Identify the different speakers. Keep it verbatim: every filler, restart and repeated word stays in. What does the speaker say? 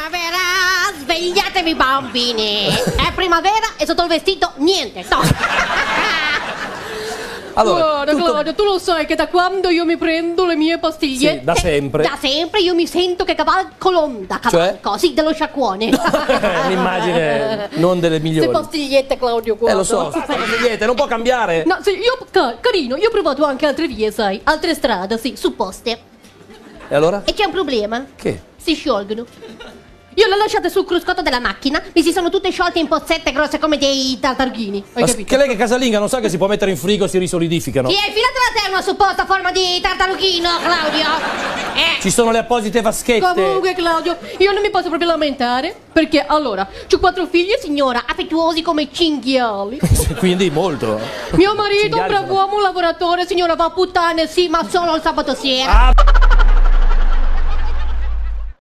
Speaker 1: primavera, svegliatevi bambini. È primavera e sotto il vestito niente, no.
Speaker 2: Allora,
Speaker 3: guarda
Speaker 2: tutto...
Speaker 3: Claudio, tu lo sai che da quando io mi prendo le mie pastigliette,
Speaker 2: sì, da sempre.
Speaker 1: Da sempre io mi sento che cavalco l'onda, cavalco, cioè? Sì, dello sciacquone.
Speaker 2: Un'immagine non delle migliori.
Speaker 3: Se pastigliette, Claudio, guarda.
Speaker 2: Eh, lo so, pastigliette, non può cambiare.
Speaker 3: No, sì, io, car carino, io ho provato anche altre vie, sai, altre strade, sì,
Speaker 1: Supposte.
Speaker 2: E allora?
Speaker 1: E c'è un problema.
Speaker 2: Che?
Speaker 1: Si sciolgono. Io le ho lasciate sul cruscotto della macchina, mi si sono tutte sciolte in pozzette grosse come dei tartarughini. Hai
Speaker 2: Ma
Speaker 1: capito?
Speaker 2: che lei che è casalinga non sa che si può mettere in frigo e si risolidificano?
Speaker 1: Ti hai filato da te una supposta forma di tartarughino, Claudio? Eh.
Speaker 2: Ci sono le apposite vaschette.
Speaker 3: Comunque, Claudio, io non mi posso proprio lamentare, perché allora, ho quattro figli,
Speaker 1: Signora, affettuosi come cinghiali.
Speaker 2: Quindi molto.
Speaker 3: mio marito, un
Speaker 2: Cinghiali
Speaker 3: bravo
Speaker 2: sono-
Speaker 3: uomo, un lavoratore, signora, va a puttane, sì, ma solo il sabato sera.
Speaker 2: Ah,